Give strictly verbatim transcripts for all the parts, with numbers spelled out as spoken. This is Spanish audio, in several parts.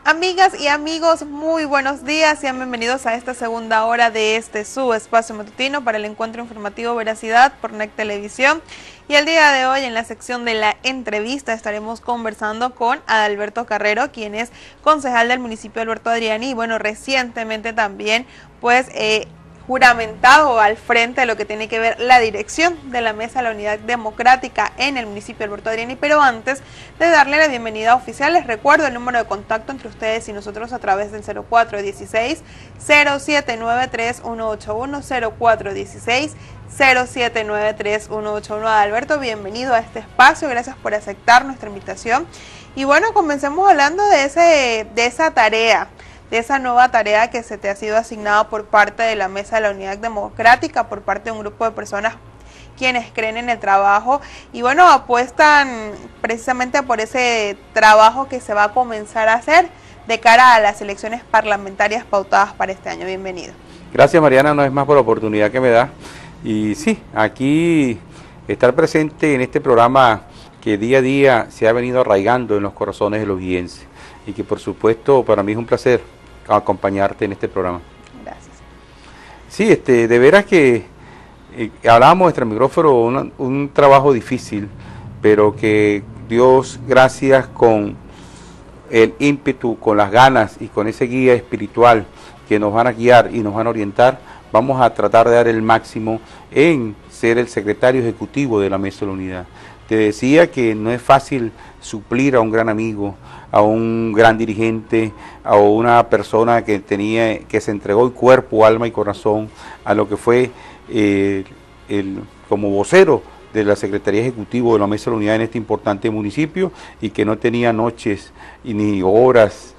Amigas y amigos, muy buenos días, sean bienvenidos a esta segunda hora de este su espacio matutino para el encuentro informativo Veracidad por N E C Televisión. Y el día de hoy en la sección de la entrevista estaremos conversando con Adalberto Carrero, quien es concejal del municipio de Alberto Adriani y bueno, recientemente también pues eh, juramentado al frente de lo que tiene que ver la dirección de la Mesa de la Unidad Democrática en el municipio de Alberto Adriani. Pero antes de darle la bienvenida oficial, les recuerdo el número de contacto entre ustedes y nosotros a través del cero cuatro uno seis, cero siete nueve tres, uno ocho uno, cero cuatro uno seis, cero siete nueve tres, uno ocho uno. Adalberto, bienvenido a este espacio, gracias por aceptar nuestra invitación. Y bueno, comencemos hablando de, ese, de esa tarea, de esa nueva tarea que se te ha sido asignada por parte de la Mesa de la Unidad Democrática, por parte de un grupo de personas quienes creen en el trabajo y bueno, apuestan precisamente por ese trabajo que se va a comenzar a hacer de cara a las elecciones parlamentarias pautadas para este año. Bienvenido. Gracias, Mariana, no es más por la oportunidad que me da. Y sí, aquí estar presente en este programa que día a día se ha venido arraigando en los corazones de los guienses y que por supuesto para mí es un placer acompañarte en este programa. Gracias. Sí, este, de veras que eh, hablábamos extra micrófono, una, un trabajo difícil, pero que Dios, gracias con el ímpetu, con las ganas y con ese guía espiritual que nos van a guiar y nos van a orientar, vamos a tratar de dar el máximo en ser el secretario ejecutivo de la Mesa de la Unidad. Te decía que no es fácil suplir a un gran amigo, a un gran dirigente, a una persona que tenía, que se entregó el cuerpo, alma y corazón a lo que fue eh, el, como vocero de la Secretaría Ejecutiva de la Mesa de la Unidad en este importante municipio y que no tenía noches y ni horas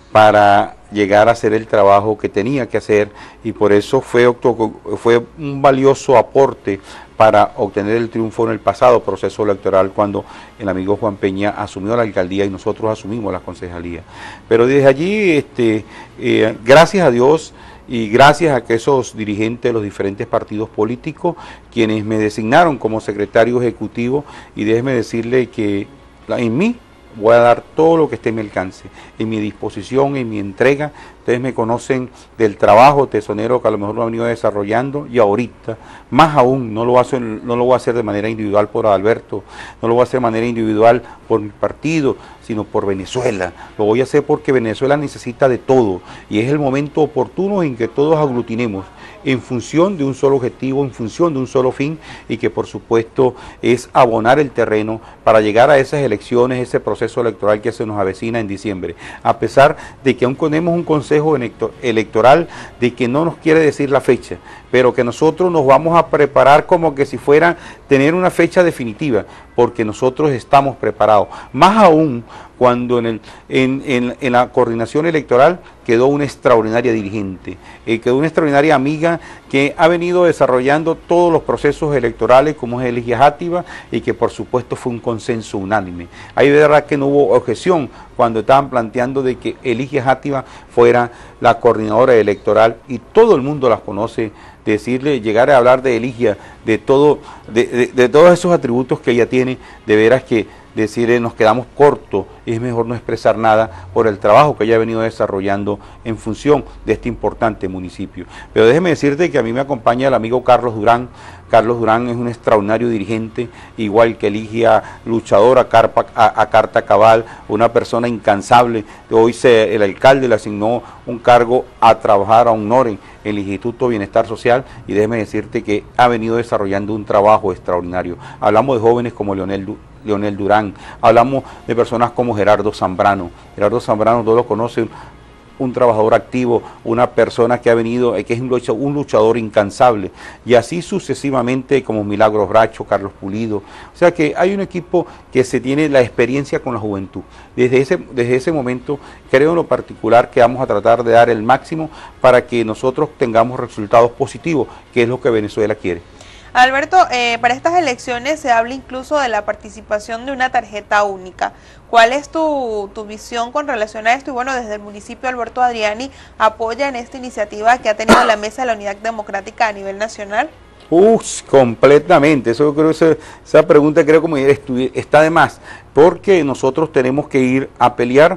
para llegar a hacer el trabajo que tenía que hacer y por eso fue, fue un valioso aporte para obtener el triunfo en el pasado proceso electoral cuando el amigo Juan Peña asumió la alcaldía y nosotros asumimos la concejalía. Pero desde allí, este, eh, gracias a Dios y gracias a que esos dirigentes de los diferentes partidos políticos, quienes me designaron como secretario ejecutivo, y déjeme decirle que en mí voy a dar todo lo que esté en mi alcance, en mi disposición, en mi entrega. Ustedes me conocen del trabajo tesonero que a lo mejor lo he venido desarrollando y ahorita, más aún, no lo voy a hacer, no lo voy a hacer de manera individual por Adalberto, no lo voy a hacer de manera individual por mi partido, sino por Venezuela. Lo voy a hacer porque Venezuela necesita de todo y es el momento oportuno en que todos aglutinemos en función de un solo objetivo, en función de un solo fin y que por supuesto es abonar el terreno para llegar a esas elecciones, ese proceso electoral que se nos avecina en diciembre. A pesar de que aún tenemos un consejo electoral de que no nos quiere decir la fecha, pero que nosotros nos vamos a preparar como que si fuera tener una fecha definitiva, porque nosotros estamos preparados. Más aún cuando en, el, en, en, en la coordinación electoral quedó una extraordinaria dirigente, eh, quedó una extraordinaria amiga que ha venido desarrollando todos los procesos electorales como es Eligia Játiva y que por supuesto fue un consenso unánime. Ahí de verdad que no hubo objeción cuando estaban planteando de que Eligia Játiva fuera la coordinadora electoral y todo el mundo las conoce. Decirle, llegar a hablar de Eligia, de todo, de, de, de todos esos atributos que ella tiene, de veras que decirle nos quedamos cortos, es mejor no expresar nada por el trabajo que ella ha venido desarrollando en función de este importante municipio. Pero déjeme decirte que a mí me acompaña el amigo Carlos Durán. Carlos Durán es un extraordinario dirigente, igual que Eligia, luchadora a, carpa, a, a carta cabal, una persona incansable. Hoy se, el alcalde le asignó un cargo a trabajar a Honoren, el Instituto de Bienestar Social, y déjeme decirte que ha venido desarrollando un trabajo extraordinario. Hablamos de jóvenes como Leonel Du Leonel Durán, hablamos de personas como Gerardo Zambrano. Gerardo Zambrano, todos lo conocen, un trabajador activo, una persona que ha venido, que es un luchador, un luchador incansable, y así sucesivamente como Milagros Bracho, Carlos Pulido. O sea que hay un equipo que se tiene la experiencia con la juventud. Desde ese, desde ese momento, creo en lo particular que vamos a tratar de dar el máximo para que nosotros tengamos resultados positivos, que es lo que Venezuela quiere. Alberto, eh, para estas elecciones se habla incluso de la participación de una tarjeta única. ¿Cuál es tu, tu visión con relación a esto? Y bueno, desde el municipio de Alberto Adriani, ¿apoya en esta iniciativa que ha tenido la Mesa de la Unidad Democrática a nivel nacional? Uf, completamente. Eso creo esa, esa pregunta creo como está de más, porque nosotros tenemos que ir a pelear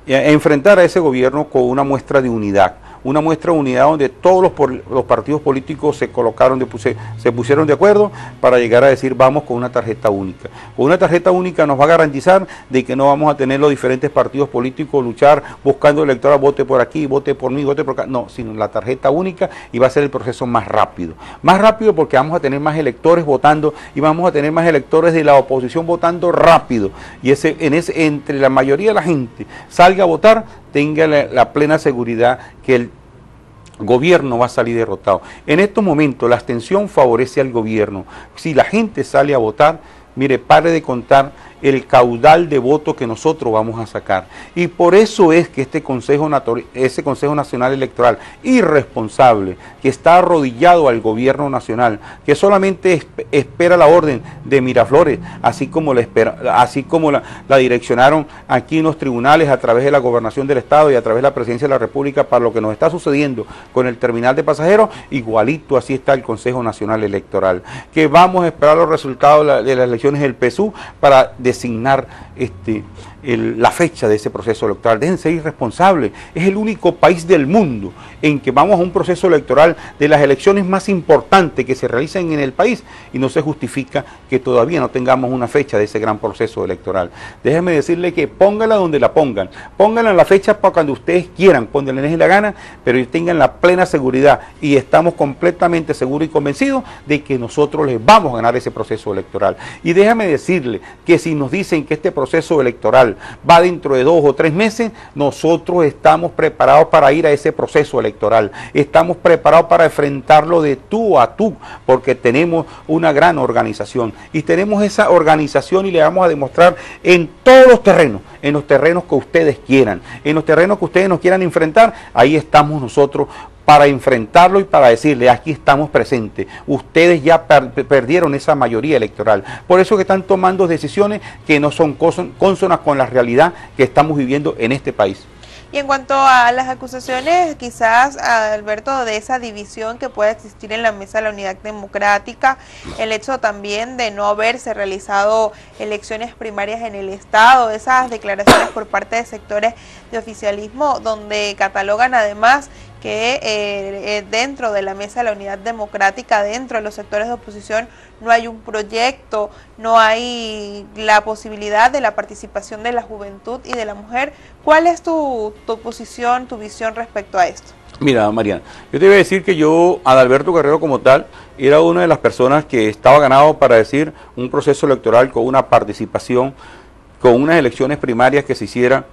eh, enfrentar a ese gobierno con una muestra de unidad. Una muestra de unidad donde todos los, los partidos políticos se colocaron, de, se, se pusieron de acuerdo para llegar a decir vamos con una tarjeta única. Con una tarjeta única nos va a garantizar de que no vamos a tener los diferentes partidos políticos luchar buscando electoral, vote por aquí, vote por mí, vote por acá. No, sino la tarjeta única y va a ser el proceso más rápido. Más rápido porque vamos a tener más electores votando y vamos a tener más electores de la oposición votando rápido. Y ese, en ese, entre la mayoría de la gente salga a votar, tenga la, la plena seguridad que el gobierno va a salir derrotado. En estos momentos la abstención favorece al gobierno. Si la gente sale a votar, mire, pare de contar el caudal de votos que nosotros vamos a sacar. Y por eso es que este Consejo, ese Consejo Nacional Electoral irresponsable, que está arrodillado al gobierno nacional, que solamente espera la orden de Miraflores, así como la, espera, así como la, la direccionaron aquí en los tribunales a través de la gobernación del Estado y a través de la Presidencia de la República para lo que nos está sucediendo con el terminal de pasajeros, igualito así está el Consejo Nacional Electoral, que vamos a esperar los resultados de las elecciones del P S U para designar este, el, la fecha de ese proceso electoral. Dejen ser irresponsables. Es el único país del mundo en que vamos a un proceso electoral de las elecciones más importantes que se realizan en el país y no se justifica que todavía no tengamos una fecha de ese gran proceso electoral. Déjenme decirle que pónganla donde la pongan, pónganla en la fecha para cuando ustedes quieran, cuando les dé la gana, pero tengan la plena seguridad y estamos completamente seguros y convencidos de que nosotros les vamos a ganar ese proceso electoral. Y déjame decirle que si nos dicen que este proceso electoral va dentro de dos o tres meses, nosotros estamos preparados para ir a ese proceso electoral, estamos preparados para enfrentarlo de tú a tú, porque tenemos una gran organización y tenemos esa organización y le vamos a demostrar en todos los terrenos, en los terrenos que ustedes quieran, en los terrenos que ustedes nos quieran enfrentar, ahí estamos nosotros para enfrentarlo y para decirle, aquí estamos presentes, ustedes ya per perdieron esa mayoría electoral, por eso que están tomando decisiones que no son cónsonas con la realidad que estamos viviendo en este país. Y en cuanto a las acusaciones, quizás, Alberto, de esa división que puede existir en la Mesa de la Unidad Democrática, el hecho también de no haberse realizado elecciones primarias en el Estado, esas declaraciones por parte de sectores de oficialismo donde catalogan además que eh, dentro de la Mesa de la Unidad Democrática, dentro de los sectores de oposición, no hay un proyecto, no hay la posibilidad de la participación de la juventud y de la mujer. ¿Cuál es tu, tu posición, tu visión respecto a esto? Mira, Mariana, yo te iba a decir que yo, Adalberto Guerrero como tal, era una de las personas que estaba ganado para decir un proceso electoral con una participación, con unas elecciones primarias que se hicieran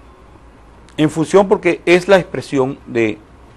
en función, porque es la expresión de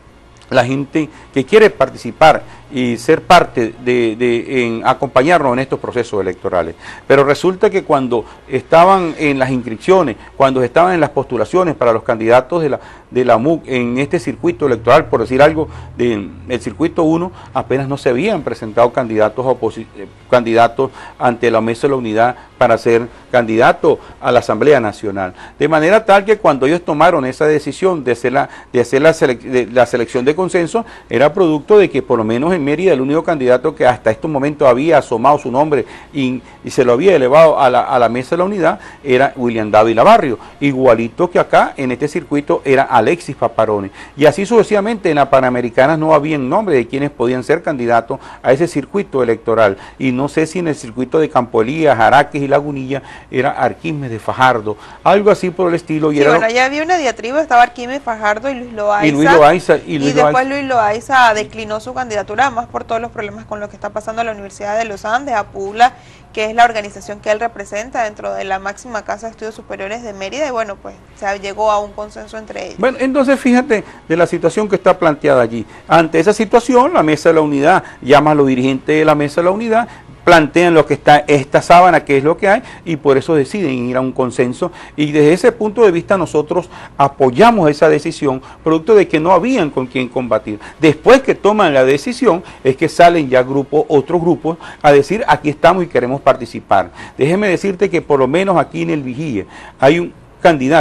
la gente que quiere participar y ser parte de, de en acompañarnos en estos procesos electorales. Pero resulta que cuando estaban en las inscripciones, cuando estaban en las postulaciones para los candidatos de la, de la M U C en este circuito electoral, por decir algo, del de, circuito uno, apenas no se habían presentado candidatos, a candidatos ante la Mesa de la Unidad para ser candidato a la Asamblea Nacional. De manera tal que cuando ellos tomaron esa decisión de hacer la, de hacer la, sele, de, la selección de consenso, era producto de que por lo menos en Mérida el único candidato que hasta estos momentos había asomado su nombre y, y se lo había elevado a la, a la Mesa de la Unidad era William Dávila Barrio, igualito que acá en este circuito era Alexis Paparone, y así sucesivamente. En la Panamericanas no había nombre de quienes podían ser candidatos a ese circuito electoral, y no sé si en el circuito de Campo Elías, Araques y Lagunilla era Arquímedes de Fajardo, algo así por el estilo. Y sí, era bueno, ya había una diatriba, estaba Arquímedes Fajardo y Luis Loaiza, y, Luis Loaiza, y, Luis y después Loaiza. Luis Loaiza declinó su candidatura, más por todos los problemas con los que está pasando la Universidad de los Andes, APULA, que es la organización que él representa dentro de la máxima casa de estudios superiores de Mérida, y bueno, pues se llegó a un consenso entre ellos. Bueno, entonces fíjate de la situación que está planteada allí. Ante esa situación, la Mesa de la Unidad llama a los dirigentes de la Mesa de la Unidad, plantean lo que está esta sábana, que es lo que hay, y por eso deciden ir a un consenso, y desde ese punto de vista nosotros apoyamos esa decisión, producto de que no habían con quién combatir. Después que toman la decisión, es que salen ya grupos, otros grupos, a decir aquí estamos y queremos participar. Déjeme decirte que por lo menos aquí en el Vigía hay un candidato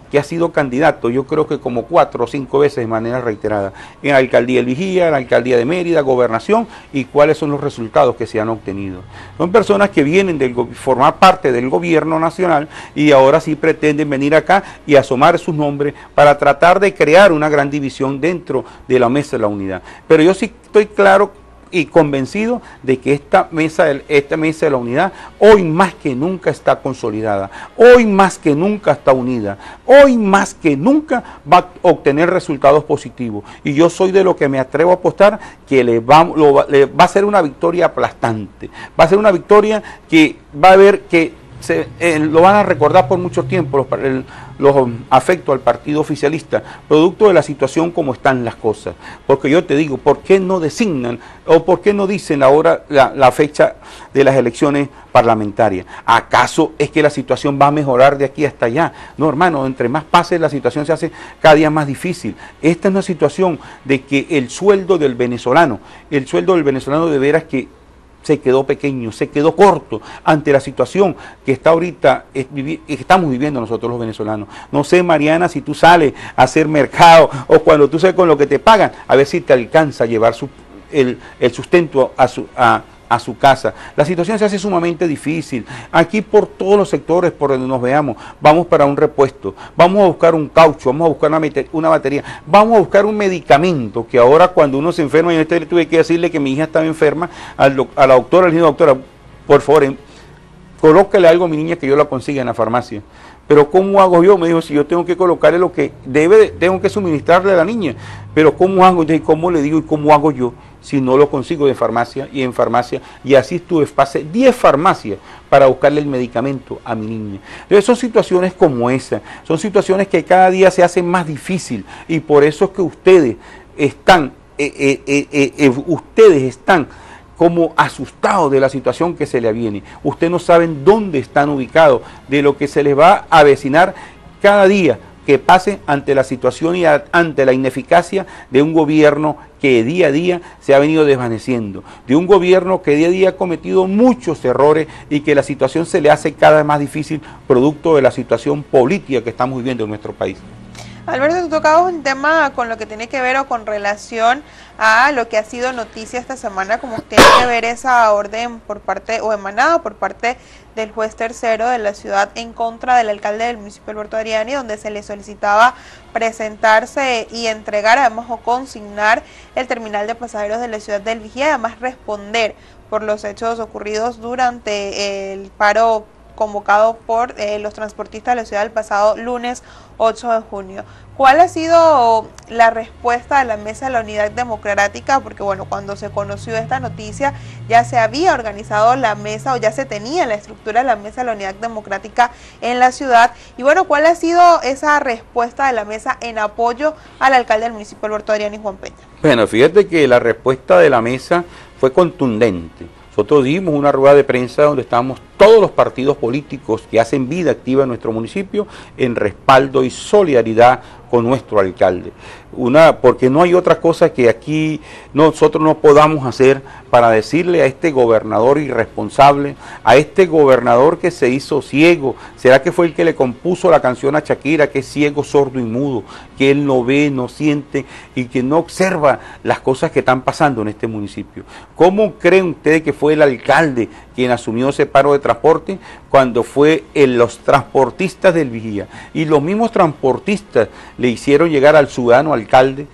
que ha sido candidato, yo creo que como cuatro o cinco veces de manera reiterada, en la alcaldía del Vigía, en la alcaldía de Mérida, gobernación, y cuáles son los resultados que se han obtenido. Son personas que vienen de formar parte del gobierno nacional y ahora sí pretenden venir acá y asomar sus nombres para tratar de crear una gran división dentro de la mesa de la unidad. Pero yo sí estoy claro y convencido de que esta mesa, esta mesa de la unidad hoy más que nunca está consolidada, hoy más que nunca está unida, hoy más que nunca va a obtener resultados positivos. Y yo soy de lo que me atrevo a apostar que le va, lo, le va a ser una victoria aplastante, va a ser una victoria que va a ver que Se, eh, lo van a recordar por mucho tiempo los, el, los um, afectos al partido oficialista, producto de la situación como están las cosas. Porque yo te digo, ¿por qué no designan o por qué no dicen ahora la, la fecha de las elecciones parlamentarias? ¿Acaso es que la situación va a mejorar de aquí hasta allá? No, hermano, entre más pase la situación se hace cada día más difícil. Esta es una situación de que el sueldo del venezolano, el sueldo del venezolano de veras que se quedó pequeño, se quedó corto ante la situación que está ahorita, es, vivi, estamos viviendo nosotros los venezolanos. No sé, Mariana, si tú sales a hacer mercado o cuando tú sales con lo que te pagan, a ver si te alcanza a llevar su, el, el sustento a su, a, a su casa. La situación se hace sumamente difícil. Aquí por todos los sectores por donde nos veamos, vamos para un repuesto, vamos a buscar un caucho, vamos a buscar una, una batería, vamos a buscar un medicamento que ahora cuando uno se enferma, y este tuve que decirle que mi hija estaba enferma, al, a la doctora, le dije, doctora, por favor, colócale algo a mi niña que yo la consiga en la farmacia. Pero ¿cómo hago yo? Me dijo, si yo tengo que colocarle lo que debe, tengo que suministrarle a la niña. Pero ¿cómo hago? Y ¿cómo le digo y cómo hago yo si no lo consigo de farmacia y en farmacia? Y así estuve, pasé diez farmacias para buscarle el medicamento a mi niña. Entonces son situaciones como esa, son situaciones que cada día se hacen más difícil y por eso es que ustedes están, eh, eh, eh, eh, eh, ustedes están como asustados de la situación que se le aviene. Ustedes no saben dónde están ubicados, de lo que se les va a avecinar cada día que pase ante la situación y a, ante la ineficacia de un gobierno que día a día se ha venido desvaneciendo, de un gobierno que día a día ha cometido muchos errores y que la situación se le hace cada vez más difícil producto de la situación política que estamos viviendo en nuestro país. Alberto, tú tocabas un tema con lo que tiene que ver o con relación a lo que ha sido noticia esta semana, como tiene que ver esa orden por parte o emanada por parte del juez tercero de la ciudad en contra del alcalde del municipio Alberto Adriani, donde se le solicitaba presentarse y entregar, además o consignar el terminal de pasajeros de la ciudad del Vigía, y además responder por los hechos ocurridos durante el paro convocado por eh, los transportistas de la ciudad el pasado lunes ocho de junio. ¿Cuál ha sido la respuesta de la Mesa de la Unidad Democrática? Porque bueno, cuando se conoció esta noticia ya se había organizado la mesa o ya se tenía la estructura de la Mesa de la Unidad Democrática en la ciudad. Y bueno, ¿cuál ha sido esa respuesta de la mesa en apoyo al alcalde del municipio Alberto Adriani, Juan Peña? Bueno, fíjate que la respuesta de la mesa fue contundente. Nosotros dimos una rueda de prensa donde estábamos todos los partidos políticos que hacen vida activa en nuestro municipio en respaldo y solidaridad con nuestro alcalde. Una, porque no hay otra cosa que aquí nosotros no podamos hacer para decirle a este gobernador irresponsable, a este gobernador que se hizo ciego. ¿Será que fue el que le compuso la canción a Shakira, que es ciego, sordo y mudo, que él no ve, no siente y que no observa las cosas que están pasando en este municipio? ¿Cómo creen ustedes que fue el alcalde quien asumió ese paro de transporte cuando fue en los transportistas del Vigía? Y los mismos transportistas le hicieron llegar al ciudadano alcalde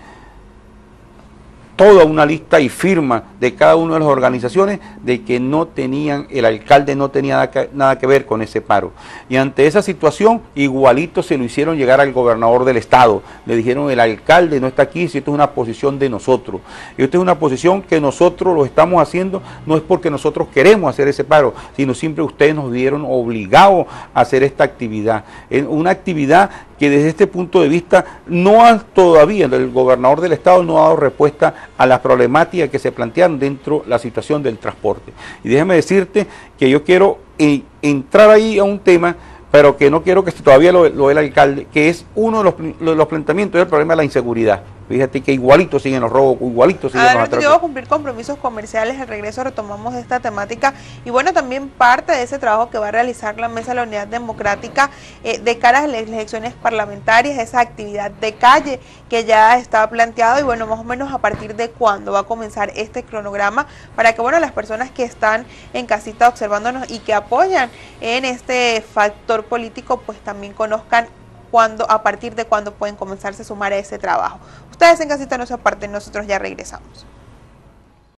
toda una lista y firma de cada una de las organizaciones de que no tenían, el alcalde no tenía nada que, nada que ver con ese paro. Y ante esa situación, igualito se lo hicieron llegar al gobernador del estado. Le dijeron, el alcalde no está aquí, si esto es una posición de nosotros. Y esto es una posición que nosotros lo estamos haciendo, no es porque nosotros queremos hacer ese paro, sino siempre ustedes nos vieron obligados a hacer esta actividad. Una actividad que desde este punto de vista no ha todavía, el gobernador del estado no ha dado respuesta a las problemáticas que se plantean dentro de la situación del transporte. Y déjame decirte que yo quiero eh, entrar ahí a un tema, pero que no quiero que todavía lo, lo el alcalde, que es uno de los, los planteamientos del problema de la inseguridad. Fíjate que igualito siguen los robos, igualito siguen los atracos. Debo cumplir compromisos comerciales. Al regreso retomamos esta temática y bueno, también parte de ese trabajo que va a realizar la Mesa de la Unidad Democrática eh, de cara a las elecciones parlamentarias, esa actividad de calle que ya estaba planteado y bueno, más o menos a partir de cuándo va a comenzar este cronograma para que bueno, las personas que están en casita observándonos y que apoyan en este factor político pues también conozcan cuándo, a partir de cuándo pueden comenzarse a sumar a ese trabajo. Ustedes en casita no se aparten, nosotros ya regresamos.